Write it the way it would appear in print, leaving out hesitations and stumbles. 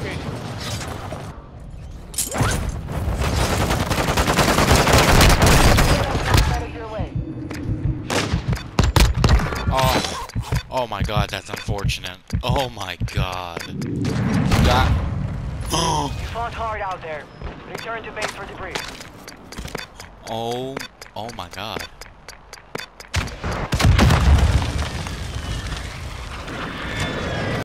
Oh, oh my god, that's unfortunate. Oh my god. That. Oh, You fought hard out there. Return to base for debrief. oh, oh my god.